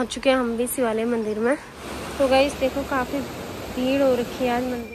पहुंच चुके हैं हम भी शिवालय मंदिर में। तो गाइस देखो काफ़ी भीड़ हो रखी है आज मंदिर।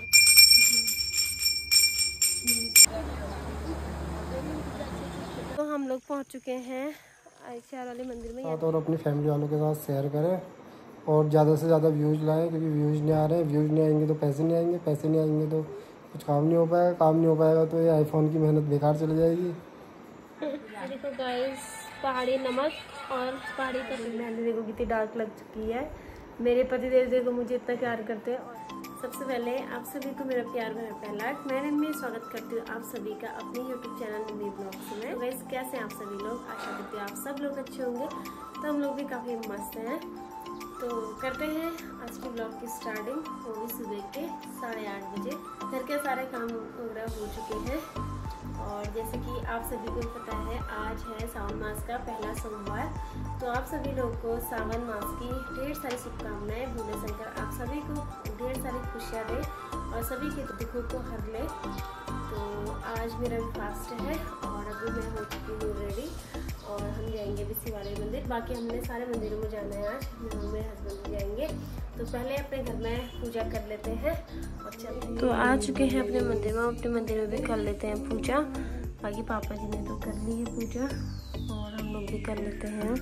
तो हम लोग पहुंच चुके हैं शिवालय मंदिर में और अपनी फैमिली वालों के साथ शेयर करें और ज़्यादा से ज़्यादा व्यूज़ लाएं, क्योंकि व्यूज़ नहीं आ रहे हैं। व्यूज़ नहीं आएंगे तो पैसे नहीं आएंगे, पैसे नहीं आएंगे तो कुछ काम नहीं हो पाएगा, काम नहीं हो पाएगा तो ये आईफोन की मेहनत बेकार चली जाएगी। देखो गाइस पहाड़ी नमक और पहाड़ी का मेहंदी देखो कितनी डार्क लग चुकी है। मेरे पतिदेव देखो मुझे इतना प्यार करते हैं। और सबसे पहले आप सभी को मेरा प्यार भरा पहला मैं मम्मी स्वागत करती हूँ आप सभी का अपने YouTube चैनल मम्मी ब्लॉग्स में। तो गाइस कैसे हैं आप सभी लोग, आशा करती हूँ आप सब लोग अच्छे होंगे। तो हम लोग भी काफ़ी मस्त हैं। तो करते हैं आज की ब्लॉग की स्टार्टिंग। वो भी सुबह के 8:30 बजे घर के सारे काम वगैरह हो चुके हैं। और जैसे कि आप सभी को पता है आज है सावन मास का पहला सोमवार। तो आप सभी लोगों को सावन मास की ढेर सारी शुभकामनाएं। भोले शंकर आप सभी को ढेर सारी खुशियाँ दे और सभी के दुखों को हर ले। तो आज मेरा भी फास्ट है और अभी मैं हो चुकी हूँ रेडी और हम जाएंगे अभी शिवालय मंदिर। बाकी हमने सारे मंदिरों में जाना है आज, मैं मेरे हस्बैंड जाएंगे। तो पहले अपने घर में पूजा कर लेते हैं और चलते हैं। तो आ चुके हैं अपने मंदिर में, अपने मंदिर में भी कर लेते हैं पूजा। बाकी पापा जी ने तो कर ली है पूजा और हम लोग भी कर लेते हैं।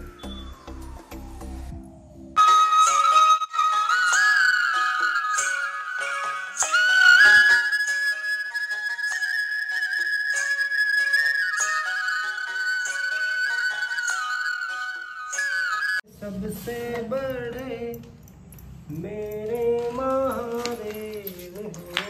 सबसे बड़े मेरे महादेव हो।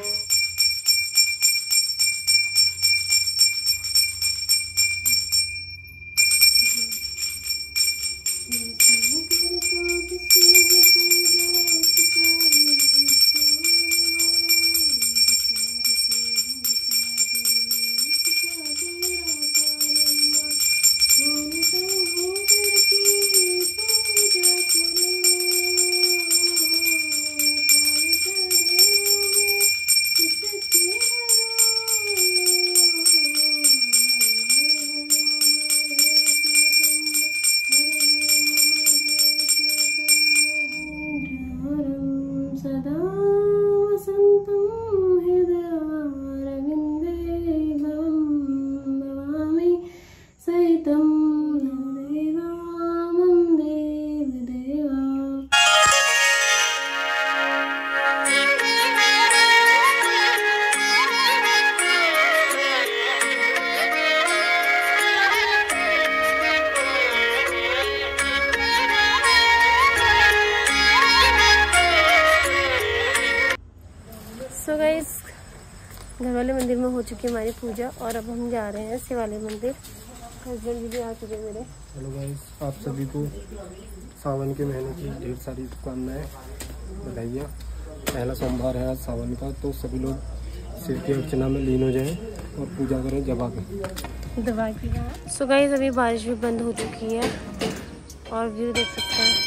सो गाइस घर वाले मंदिर में हो चुकी है हमारी पूजा और अब हम जा रहे हैं शिवालय मंदिर। हस्बैंड भी आ चुके मेरे। हेलो गाइस, आप सभी को सावन के महीने की ढेर सारी शुभकामनाएं, बधाइयाँ। पहला सोमवार है आज सावन का, तो सभी लोग शिव की अर्चना में लीन हो जाएं और पूजा करें दबा के। सो गाइस अभी बारिश भी बंद हो चुकी है और व्यू देख सकते हैं।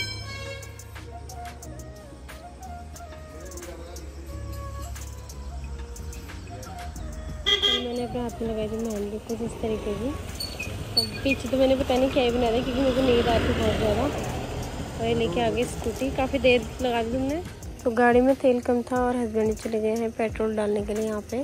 मैंने अपने हाथ में लगाई थी मेहंदी कुछ इस तरीके की। तो पीछे तो मैंने पता नहीं क्या ही बना था क्योंकि मुझे नींद आती बहुत ज़्यादा। और ये लेके आगे स्कूटी काफ़ी देर लगा दी तुमने। तो गाड़ी में तेल कम था और हस्बैंड चले गए हैं पेट्रोल डालने के लिए यहाँ पे।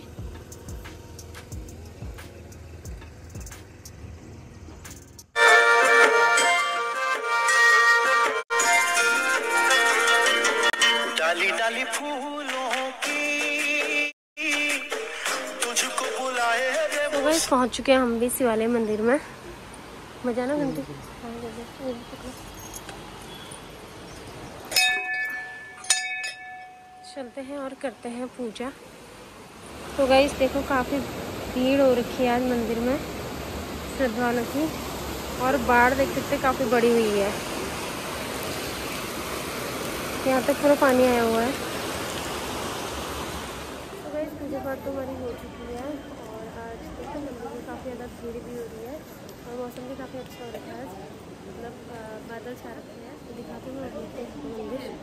डाली डाली फूलों की तुझको बुलाए। तो गाइस पहुंच चुके हैं हम भी शिवालय मंदिर में। बजाना घंटी। चलते हैं और करते हैं पूजा। तो गाइस देखो काफ़ी भीड़ हो रखी है आज मंदिर में श्रद्धालुओं की। और बाढ़ देख सकते काफ़ी बड़ी हुई है, यहाँ तक पूरा पानी आया हुआ है। तो गाइस पूजा पाठ तो हमारी हो चुकी है और आज देखो मंदिर में काफ़ी ज़्यादा भीड़ भी हो रही है और मौसम भी काफ़ी अच्छा हो रखा है आज, मतलब बादल छा रखे हैं। तो दिखाते हैं मंदिर।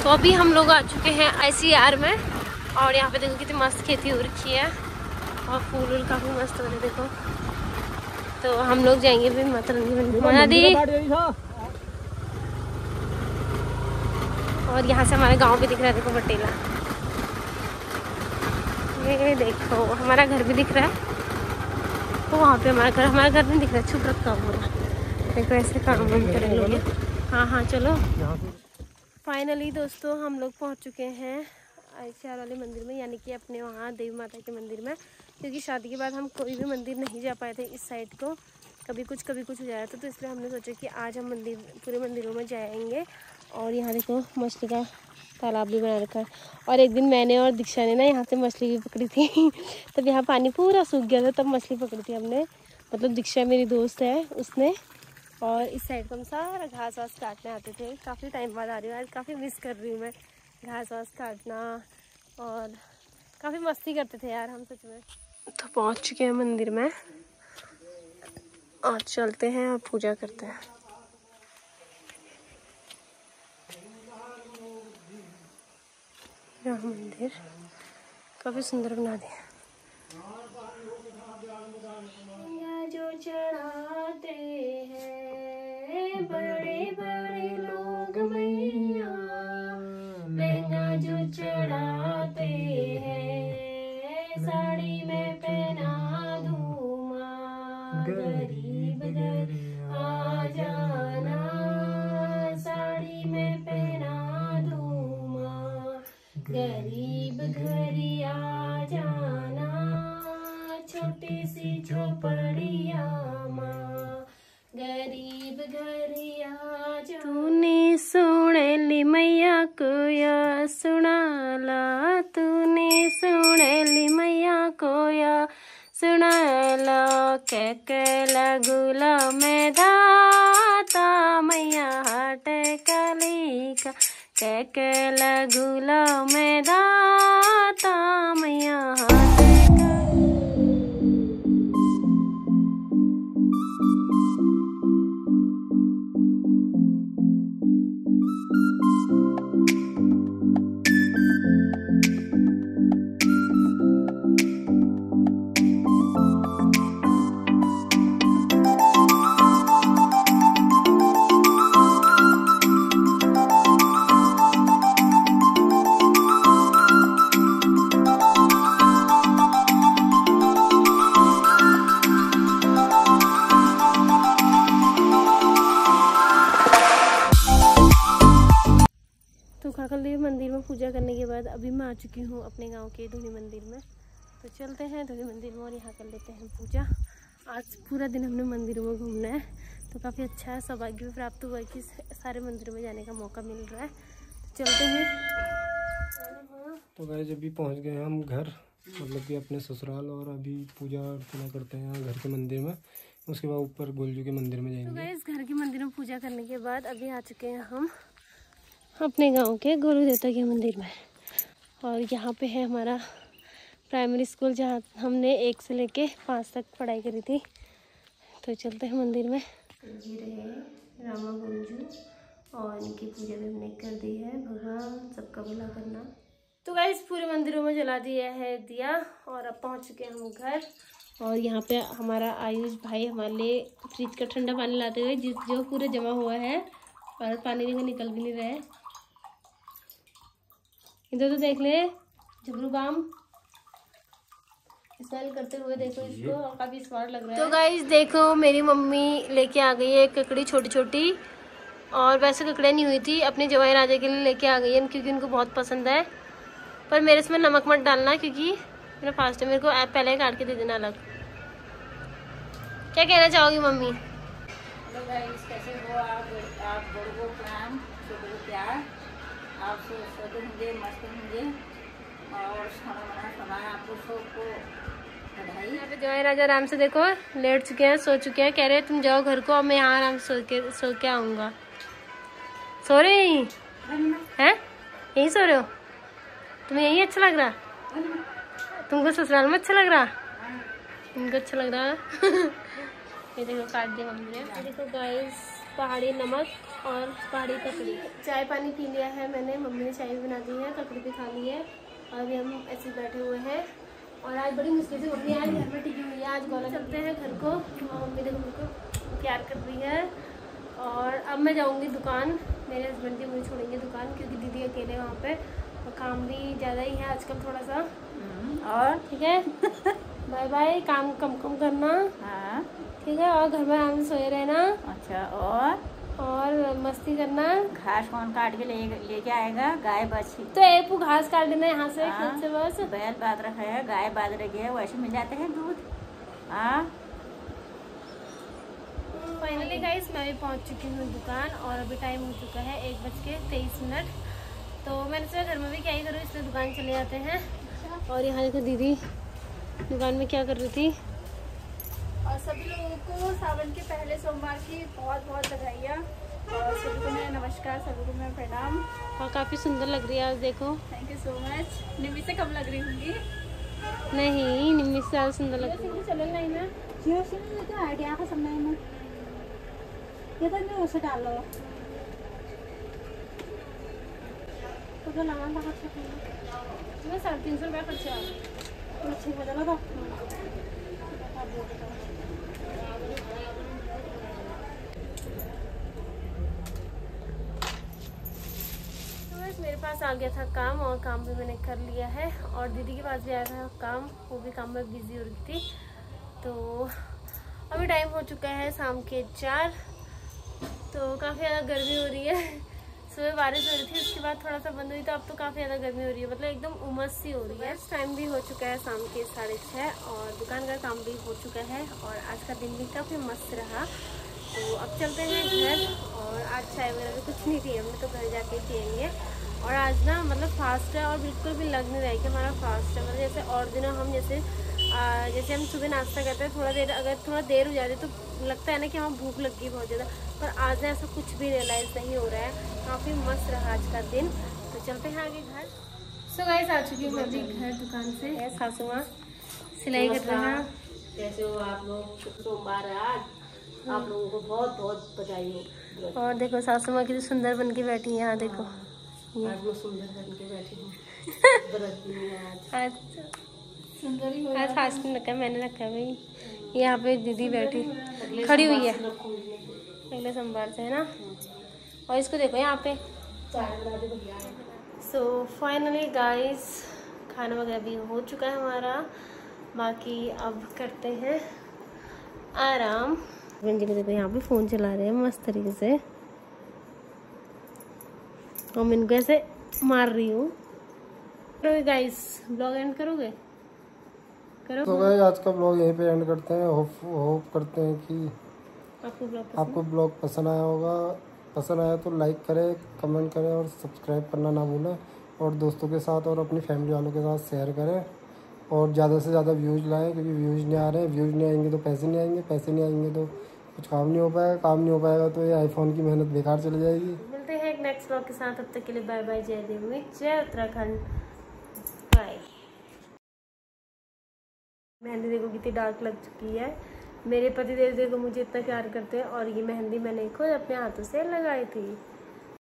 तो अभी हम लोग आ चुके हैं ICR में और यहाँ पे देखो कितनी मस्त खेती हो रखी है और फूल काफी मस्त हो रहे देखो। तो हम लोग जाएंगे भी माता रानी मंदिर। और यहाँ से हमारा गांव भी दिख रहा है देखो, बटेला। ये देखो हमारा घर भी दिख रहा है। तो वहाँ पे हमारा घर नहीं दिख रहा, छुप रखा हुआ है देखो। ऐसे काम बंद करेंगे। हाँ चलो। फाइनली दोस्तों हम लोग पहुँच चुके हैं ICR वाले मंदिर में, यानी कि अपने वहाँ देवी माता के मंदिर में। क्योंकि शादी के बाद हम कोई भी मंदिर नहीं जा पाए थे इस साइड को, कभी कुछ हो जाया था। तो इसलिए हमने सोचा कि आज हम पूरे मंदिरों में जाएंगे। और यहाँ देखो मछली का तालाब भी बना रखा है। और एक दिन मैंने और दीक्षा ने ना यहाँ से मछली भी पकड़ी थी। तब यहाँ पानी पूरा सूख गया था, तब मछली पकड़ी थी हमने। मतलब दीक्षा मेरी दोस्त है, उसने। और इस साइड को हम सारा घास वास काटने आते थे। काफ़ी टाइम बाद आ रही हूँ, आज काफ़ी मिस कर रही हूँ मैं घास वास काटना। और काफ़ी मस्ती करते थे यार हम सच में। तो पहुँच चुके हैं मंदिर में और चलते हैं और पूजा करते हैं। यह मंदिर काफ़ी सुंदर बना दिया। जो चढ़ाते हैं बड़े बड़े लोग मैया, लहंगा जो चढ़ाते हैं साड़ी में पहना दूँ माँ। गरीब घर आ जाना, साड़ी में पहना दूँ माँ। गरीब घर आ जाना, छोटी सी झोपड़िया माँ। गरीब घर आ जा। तूने सुने ली मैया को या सुनाला, तूने सुने ली मैया को या सुनाला। कैकला गुला में दाता मैया हट काली का। कैकला गुला में दाता मैया हट। देवी मंदिर में पूजा करने के बाद अभी मैं आ चुकी हूँ अपने गांव के धुनी मंदिर में। तो चलते हैं धुनी मंदिर में और यहाँ कर लेते हैं पूजा। आज पूरा दिन हमने मंदिरों में घूमना है, तो काफ़ी अच्छा है। सौभाग्य भी प्राप्त हुआ कि सारे मंदिरों में जाने का मौका मिल रहा है। तो चलते हैं। तो गाइस अभी पहुँच गए हम घर, मतलब कि अपने ससुराल। और अभी पूजा अर्चना करते हैं यहाँ घर के मंदिर में। उसके बाद ऊपर गोलजू के मंदिर में जाएंगे। तो गाइस घर के मंदिर में पूजा करने के बाद अभी आ चुके हैं हम अपने गांव के गुरु देवता के मंदिर में। और यहाँ पे है हमारा प्राइमरी स्कूल, जहाँ हमने 1 से लेके 5 तक पढ़ाई करी थी। तो चलते हैं मंदिर में। जी रहे रामा गुंजू और इनकी पूजा भी हमने कर दी है। भगवान सबका भला करना। तो गाइस पूरे मंदिरों में जला दिया है दिया और अब पहुँच चुके हैं हम घर। और यहाँ पे हमारा आयुष भाई हमारे लिए फ्रिज का ठंडा पानी लाते हुए जो पूरे जमा हुआ है और पानी देखो निकल भी नहीं रहा है। इधर तो देख ले झबरू बाम स्मेल करते हुए देखो इसको, काफी स्वाद लग रहा है। तो गाइस देखो मेरी मम्मी लेके आ गई है ककड़ी छोटी छोटी, और वैसे ककड़ियाँ नहीं हुई थी, अपने जवाई राजा के लिए लेके आ गई है क्योंकि उनको बहुत पसंद है। पर मेरे इसमें नमक मत डालना क्योंकि मेरा फास्ट है, मेरे को पहले ही काट के दे देना अलग। क्या कहना चाहोगी मम्मी? हेलो गाइस, कैसे हो आप बड़ों को प्रणाम, छोटों को प्यार। आप सब होंगे, मस्त होंगे और खाना बनाना समय आपको सबको बधाई। यहाँ पे जवाई राजा आराम से देखो लेट चुके हैं, सो चुके हैं। कह रहे तुम जाओ घर को, अब मैं यहाँ आराम से सो के आऊँगा। सो रहे यहीं हैं? यहीं सो रहे हो? तुम्हें यहीं अच्छा लग रहा? तुमको ससुराल में अच्छा लग रहा? इनको अच्छा लग रहा है। ये देखो काट दिया मम्मी ने। देखो गाइस पहाड़ी नमक और पहाड़ी ककड़ी। चाय पानी पी लिया है मैंने, मम्मी ने चाय भी बना दी है, ककड़ी भी खा ली है और अभी हम ऐसे बैठे हुए हैं। और आज बड़ी मुश्किल से मम्मी आज घर में टिकी हुई है। आज गोला चलते हैं घर को और मम्मी देखो मेरे को प्यार कर रही है। और अब मैं जाऊंगी दुकान, मेरे हस्बैंड जी मुझे छोड़ेंगे दुकान क्योंकि दीदी अकेले वहाँ पे और काम भी ज़्यादा ही है आजकल थोड़ा सा। और ठीक है बाय बाय, काम कम कम करना। हाँ ठीक है, और घर में आराम से सोए रहना अच्छा। और मस्ती करना। घास कौन काट के लेके आएगा? गाय बछी तो एक घास काट देना यहाँ से खेत से बस। बैल बांध रखा है, गाय बांध रखी है, वैसे मिल जाते हैं दूध। हाँ फाइनली गाइस मैं भी पहुँच चुकी हूँ दुकान और अभी टाइम हो चुका है 1:23। तो मैंने सोचा घर में भी क्या ही करूँ, इसलिए दुकान चले जाते हैं। और यहाँ देखो दीदी दुकान में क्या कर रही थी। और सभी लोगों को सावन के पहले सोमवार की बहुत बहुत बधाइयाँ और सभी को मेरा नमस्कार, सभी को मेरा प्रणाम। और काफ़ी सुंदर लग रही है आज देखो। Thank you so much. Nimmi से कम लग रही होंगी? नहीं निम्मी से ज़्यादा सुंदर लग रही है। चलो नहीं ना जियो सिम में तो आइडिया का समय में ये तो नहीं उसे डालो तो लगा था मैं 350 रुपया खर्चा अच्छे बदला था। मेरे पास आ गया था काम और काम भी मैंने कर लिया है और दीदी के पास भी आया था काम, वो भी काम में बिजी हो रही थी। तो अभी टाइम हो चुका है शाम के 4। तो काफ़ी ज़्यादा गर्मी हो रही है। सुबह बारिश हो रही थी, उसके बाद थोड़ा सा बंद हुई, तो अब तो काफ़ी ज़्यादा गर्मी हो रही है, मतलब एकदम उमस सी हो रही है। टाइम भी हो चुका है शाम के 6:30 और दुकान का काम भी हो चुका है और आज का दिन भी काफ़ी मस्त रहा। तो अब चलते हैं घर और आज चाय वगैरह भी कुछ नहीं पिए हमने, तो घर जाके पियेंगे। और आज ना मतलब फास्ट है और बिल्कुल भी लग नहीं रहा है कि हमारा फास्ट है। मतलब जैसे और दिनों हम जैसे हम सुबह नाश्ता करते हैं, थोड़ा देर हो जाती है तो लगता है ना कि हमें भूख लग गई बहुत ज़्यादा, पर आज ऐसा कुछ भी रियलाइज़ नहीं हो रहा है। काफ़ी मस्त रहा आज का दिन। तो चलते हैं आगे घर। सो गाइस आ चुकी हूँ मैं अभी घर दुकान से। सासू माँ सिलाई कर रहे हैं। कैसे हो आप लोग? सोमवार है आज, आप लोगों को बहुत बहुत बधाई हो। और देखो सासू माँ कितनी सुंदर बन के बैठी है यहाँ देखो। आज मैं सुंदर बन के बैठी हूँ। आज सुंदर ही हो आज फास्ट नहीं रखा है, मैंने रखा है भाई। यहाँ पे दीदी बैठी खड़ी हुई है अगले सोमवार से, है ना। और इसको देखो यहाँ पे। सो फाइनली गाइस खाना वगैरह भी हो चुका है हमारा, बाकी अब करते हैं आराम। जी को देखो यहाँ पे फ़ोन चला रहे हैं मस्त तरीके से और मैं इनको ऐसे मार रही हूँ। तो गाइस ब्लॉग एंड करोगे? करो। तो गाइस आज का ब्लॉग यहीं पे एंड करते हैं। होप करते हैं कि आपको ब्लॉग पसंद आया होगा। पसंद आया तो लाइक करें, कमेंट करें और सब्सक्राइब करना ना भूलें। और दोस्तों के साथ और अपनी फैमिली वालों के साथ शेयर करें और ज़्यादा से ज़्यादा व्यूज़ लाएं, क्योंकि व्यूज़ नहीं आ रहे हैं। व्यूज़ नहीं आएंगे तो पैसे नहीं आएंगे, पैसे नहीं आएंगे तो कुछ काम नहीं हो पाएगा, काम नहीं हो पाएगा तो ये आईफोन की मेहनत बेकार चली जाएगी। मिलते हैं एक नेक्स्ट ब्लॉग के साथ, तब तक के लिए बाय बाय। जय देवी, जय उत्तराखंड, बाय। मेहंदी देखो कितनी डार्क लग चुकी है। मेरे पति देव देखो मुझे इतना प्यार करते हैं और ये मेहंदी मैंने खुद अपने हाथों से लगाई थी।